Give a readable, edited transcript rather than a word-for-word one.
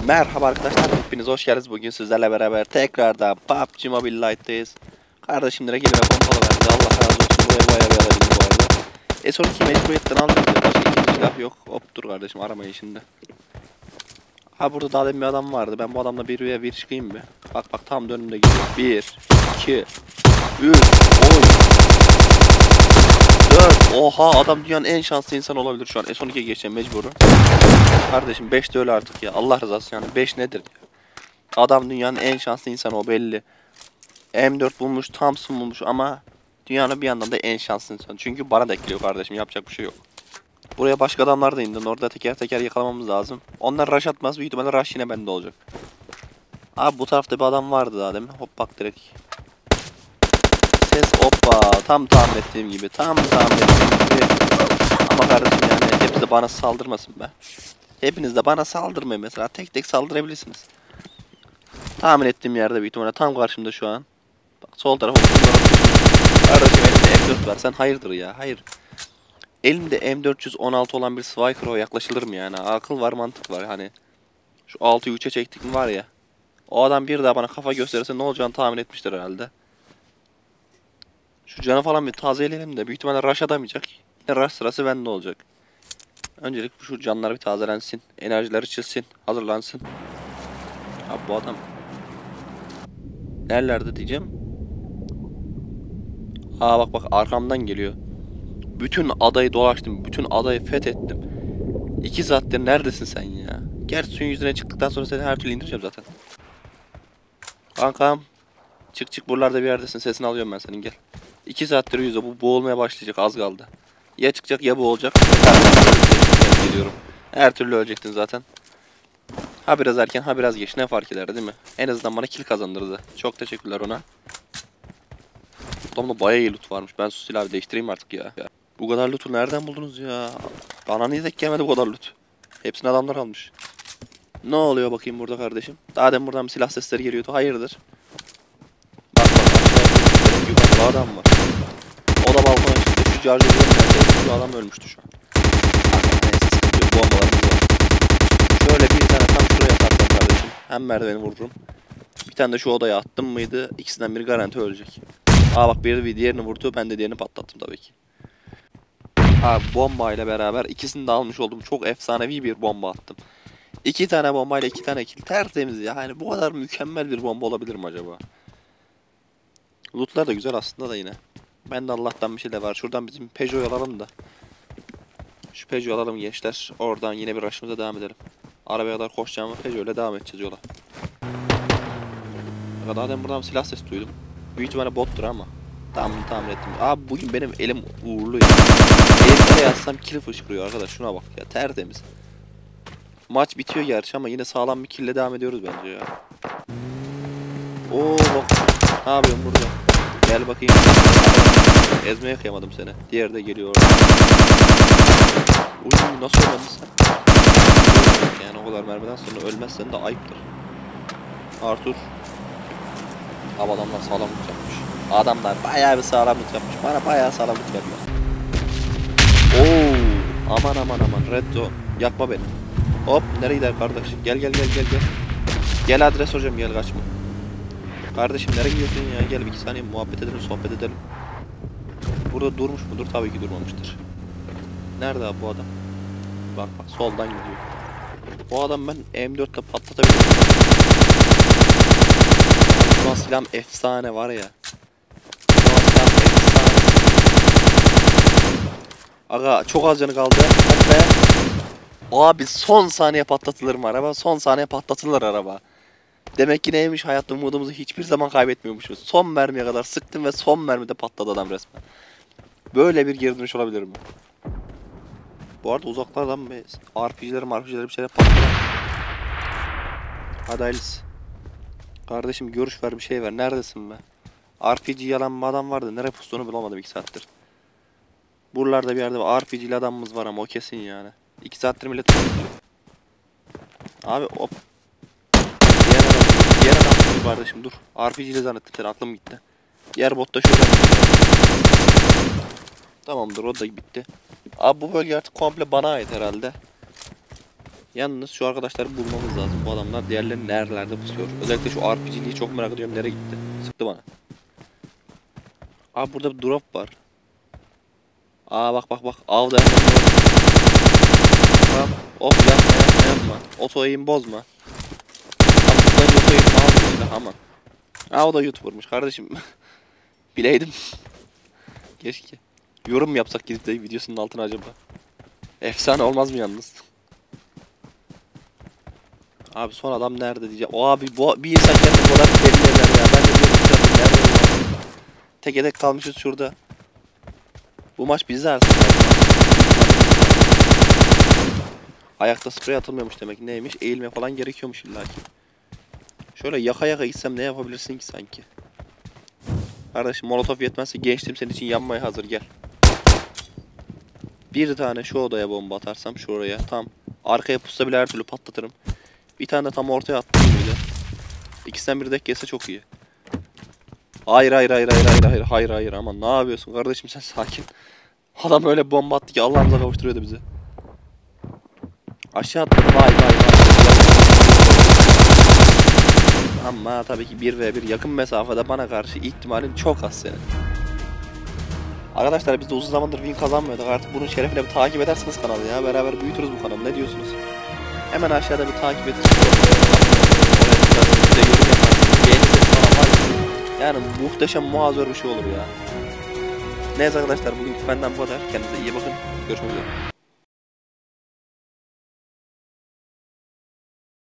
Merhaba arkadaşlar, hepiniz hoş geldiniz. Bugün sizlerle beraber tekrardan PUBG Mobile Lite'dayız. Kardeşim direkt elime pompalı verdi. Allah razı olsun. Buraya bayağı bir alabildim bu arada. S12 mecburiyetten aldım. Başka ikinci silah yok. Hop dur kardeşim, aramayın şimdi. Ha burada daha demin bir adam vardı. Ben bu adamla bir veya bir çıkayım mı? Bak bak tam da önümde gidiyor. 1, 2, 3, oy. 4. Oha, adam dünyanın en şanslı insan olabilir şu an. S12'ye geçeceğim mecburu. Kardeşim 5 de öyle artık ya. Allah rızası yani 5 nedir ya? Adam dünyanın en şanslı insanı, o belli. M4 bulmuş, Thompson bulmuş ama dünyanın bir yandan da en şanslı insanı. Çünkü bana da ekliyor kardeşim, yapacak bir şey yok. Buraya başka adamlar da indi. Orada teker teker yakalamamız lazım. Onlar rush atmaz, büyük ihtimalle rush yine bende olacak. Abi bu tarafta bir adam vardı daha demin. Hop bak direkt. Ses hoppa. Tam tahmin ettiğim gibi. Tam tahmin ettiğim gibi. Ama kardeşim yani hepsi de bana saldırmasın be. Hepiniz de bana saldırmayın mesela. Tek tek saldırabilirsiniz. Tahmin ettiğim yerde büyük ihtimalle tam karşımda şu an. Bak sol taraf okudum. Kardeşim elimde M4 var. Sen hayırdır ya? Hayır. Elimde M416 olan bir Swiker'a yaklaşılır mı yani? Akıl var, mantık var. Hani şu 6'yı 3'e çektik mi var ya. O adam bir daha bana kafa gösterirse ne olacağını tahmin etmiştir herhalde. Şu canı falan bir tazeleyelim de büyük ihtimalle rush atamayacak. Yine rush sırası bende olacak. Öncelikle şu canlar bir tazelensin. Enerjileri çizsin. Hazırlansın. Abi bu adam nerelerde diyeceğim. Aa bak bak arkamdan geliyor. Bütün adayı dolaştım. Bütün adayı fethettim. 2 saattir neredesin sen ya? Gerçi suyun yüzüne çıktıktan sonra seni her türlü indireceğim zaten. Kankam. Çık çık buralarda bir yerdesin. Sesini alıyorum ben senin, gel. 2 saattir yüzde bu boğulmaya başlayacak, az kaldı. Ya çıkacak ya boğulacak. Geliyorum. Her türlü ölecektin zaten. Ha biraz erken ha biraz geç, ne fark eder değil mi? En azından bana kill kazandırdı. Çok teşekkürler ona. Adamda bayağı iyi loot varmış. Ben su silahı değiştireyim artık ya. Bu kadar loot'u nereden buldunuz ya? Bana niye denk gelmedi bu kadar loot? Hepsini adamlar almış. Ne oluyor bakayım burada kardeşim? Daha demin buradan bir silah sesleri geliyordu. Hayırdır? Bak bak aşağıya yukarıda adam var. O da balkona çıktı. Şu charger'ın neredeydi? Şu adam ölmüştü şu an. Neyse sıkıntı yok. Bombalarımız var. Şöyle bir tane tam şuraya atarsam kardeşim. Hem merdiveni vururum. Bir tane de şu odaya attım mıydı? İkisinden biri garanti ölecek. Aa bak biri diğerini vurdu. Ben de diğerini patlattım tabii ki. Abi bombayla beraber ikisini de almış oldum. Çok efsanevi bir bomba attım. 2 tane bombayla 2 tane kill. Tertemiz ya. Hani bu kadar mükemmel bir bomba olabilir mi acaba? Lootlar da güzel aslında da yine. Ben de Allah'tan bir şey de var. Şuradan bizim Peugeot'u alalım da. Şu Peugeot'u alalım gençler. Oradan yine bir rush'ımıza devam edelim. Arabaya kadar koşacağım ve Peugeot ile devam edeceğiz yola. Daha demin buradan silah sesi duydum. Büyük ihtimalle bottur ama. Tahmin ettim. Abi bugün benim elim uğurlu ya. Elimde yazsam kill fışkırıyor arkadaş. Şuna bak ya, tertemiz. Maç bitiyor gerçi ama yine sağlam bir kill'le devam ediyoruz bence ya. Oo bak. Ne yapıyorsun burada? Gel bakayım. Ezmeye kıyamadım seni. Diğeri de geliyor orada. Uy nasıl ölmedin sen? Yani o kadar mermiden sonra ölmezsen de ayıptır. Arthur. Abi adamlar sağlam loot yapmış. Adamlar bayağı bir sağlam loot yapmış. Bana bayağı sağlam loot verdiler. Oo, aman aman aman, red zone. Yakma beni. Hop nereye gider kardeş? Gel gel gel gel gel. Gel adres hocam, gel kaçma. Kardeşim nereye gidiyorsun ya? Gel bir 2 saniye muhabbet edelim, sohbet edelim. Burada durmuş mudur? Tabii ki durmamıştır. Nerede abi bu adam? Bak bak soldan gidiyor. Bu adam ben M4 ile patlatabilirim. Şu an silahım efsane var ya. Şu an silahım efsane. Aga çok az canı kaldı. Hadi be. Abi son saniye patlatılır mı araba? Son saniye patlatılır araba. Demek ki neymiş, hayatta umudumuzu hiçbir zaman kaybetmiyormuşuz. Son mermiye kadar sıktım ve son mermide patladı adam resmen. Böyle bir geri dönüş olabilir mi? Bu arada uzaklardan bir RPG'leri bir şeyler patladı. Hadi hayırlısı. Kardeşim görüş ver, bir şey ver. Neredesin be? RPG yalan bir adam vardı. Nereye pustuğunu bulamadım 2 saattir. Buralarda bir yerde RPG'li adamımız var ama o kesin yani. 2 saattir millet tutuyor. Abi hop. Diğer adam dur kardeşim dur. RPG'li zannettim seni, aklım gitti. Diğer bot da şuradan gidiyor. Tamamdır, o da bitti. Abi bu bölge artık komple bana ait herhalde. Yalnız şu arkadaşları bulmamız lazım. Bu adamlar diğerleri nerelerde pusuyor. Özellikle şu RPG'liyi çok merak ediyorum. Nereye gitti? Sıktı bana. Abi burada bir drop var. Aa bak bak bak. Avda hemen drop. Tamam. Of yapma yapma yapma. Oto eğim bozma. Tam zıplayınca oto eğim almıyor silah aman. Aa o da YouTuber'mış kardeşim. Bileydim. Keşke. Yorum mu yapsak gidip de videosunun altına acaba? Efsane olmaz mı yalnız? Abi son adam nerede diyeceğim. O abi bu bir insan kendini bu kadar belli eder ya. Ben de diyorum ki zaten nerede bu adam? Tek edek kalmışız şurada. Bu maç bizde artık ya, bu maç. Büyük ihtimalle bizde abi. Ayakta sprey atılmıyormuş demek neymiş? Eğilme falan gerekiyormuş illaki. Şöyle yaka yaka gitsem ne yapabilirsin ki sanki? Kardeşim molotof yetmezse gençliğim senin için yanmaya hazır gel. Bir tane şu odaya bomba atarsam şuraya tam. Arkaya pussa bile her türlü patlatırım. Bir tane de tam ortaya attım bir de. İkisinden biri denk gelse çok iyi. Hayır hayır hayır hayır hayır hayır hayır hayır aman ne yapıyorsun kardeşim sen sakin. Adam öyle bomba attı ki Allah'ımıza kavuşturuyordu bizi. Aşağı atladı vay vay vay. Ama tabii ki 1v1 yakın mesafede bana karşı ihtimalin çok az senin. Arkadaşlar biz de uzun zamandır win kazanmıyorduk artık bunun şerefine bir takip edersiniz kanalı ya. Beraber büyütürüz bu kanalı ne diyorsunuz? Hemen aşağıda bir takip edin. Oraya tıklarsınız bir de yorum yaparsınız. Beğenirseniz falan var ya. Yani muhteşem muazzam bir şey olur ya. Neyse arkadaşlar bugün benden bu kadar. Kendinize iyi bakın. Görüşmek üzere.